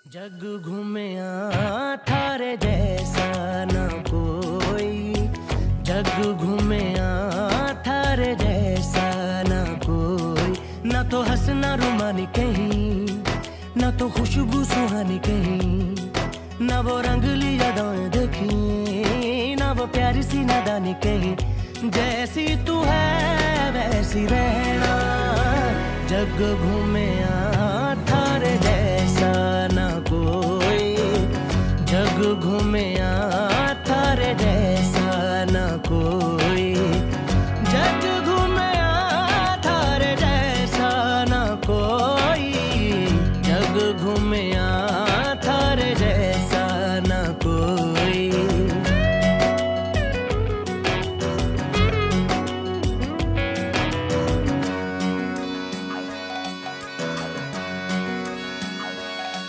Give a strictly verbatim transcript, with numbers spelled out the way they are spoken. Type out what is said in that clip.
जग घूमया थारे जैसा न कोई, जग घूमया थारे जैसा न कोई। न तो हंसना रुमानी कहीं, न तो खुशबू सुहानी कहीं, न वो रंगली यादें देखी, न वो प्यारी सी नादानी कहीं। जैसी तू है वैसी रहना, जग घूमया थारे जैसा न कोई, जग घूमया थारे जैसा न कोई, जग घूमया थारे जैसा न कोई, जग घूमया